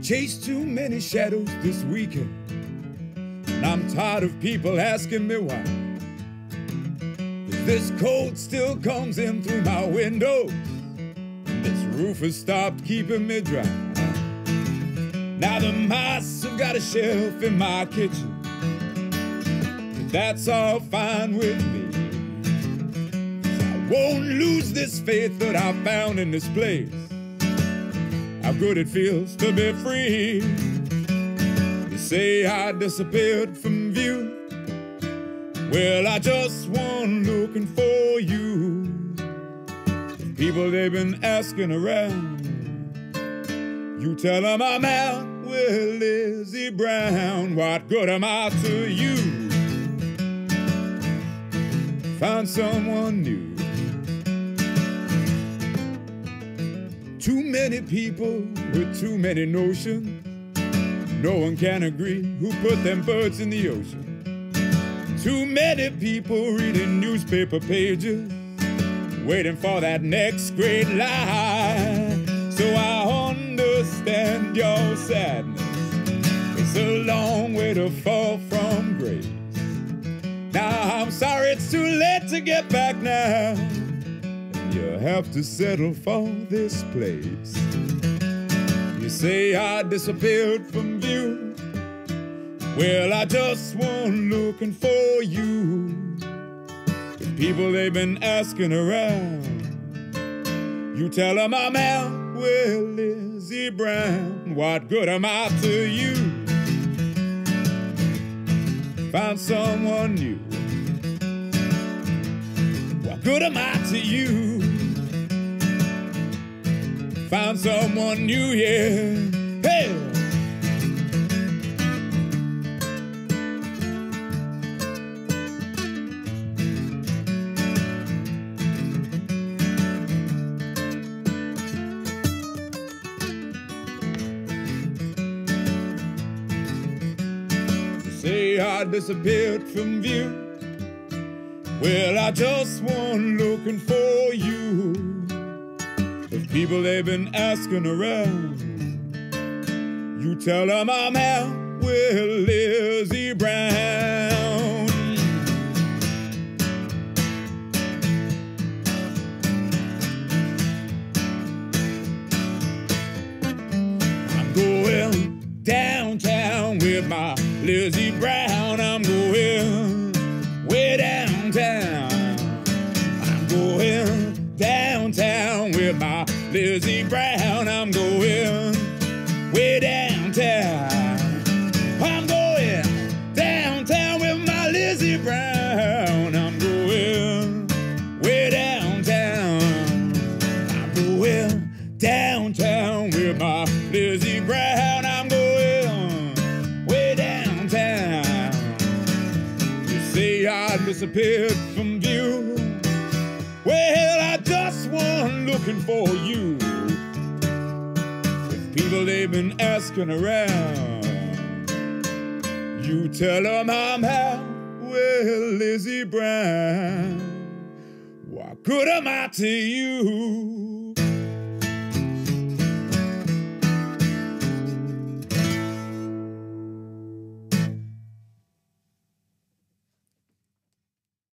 Chased too many shadows this weekend, and I'm tired of people asking me why. 'Cause this cold still comes in through my windows, and this roof has stopped keeping me dry. Now the mice have got a shelf in my kitchen, but that's all fine with me. 'Cause I won't lose this faith that I found in this place. How good it feels to be free. You say I disappeared from view. Well, I just wasn't looking for you. The people, they've been asking around. You tell them I'm out with Lizzie Brown. What good am I to you? Find someone new. Too many people with too many notions. No one can agree who put them birds in the ocean. Too many people reading newspaper pages, waiting for that next great lie. So I understand your sadness. It's a long way to fall from grace. Now I'm sorry it's too late to get back now. You have to settle for this place. You say I disappeared from view. Well, I just wasn't looking for you. The people, they've been asking around. You tell them I'm out with Lizzie Brown. What good am I to you? Find someone new. What good am I to you? Find someone new, yeah. Hey! You say I disappeared from view. Well, I just wasn't looking for you. The people, they've been asking around. You tell them I'm out with Lizzie Brown. I'm going downtown with my Lizzie Brown. I'm going way downtown. I'm going downtown with my Lizzie Brown. I'm going way downtown. I'm going downtown with my Lizzie Brown. I'm going way downtown. I'm going downtown with my Lizzie Brown. I'm going way downtown. You say I disappeared from view. Well, I just wasn't looking for you. The people, they've been asking around. You tell them I'm out with Lizzie Brown. What good am I to you?